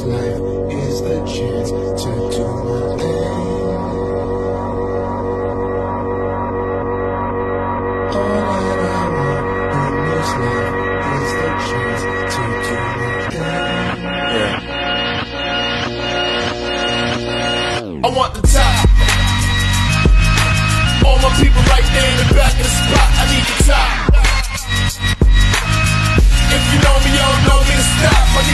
life is a chance to do my thing. All that I want in this life is the chance to do my thing. I want the top. All my people right there in the back of the spot. I need the top. If you know me, you don't know me to stop. I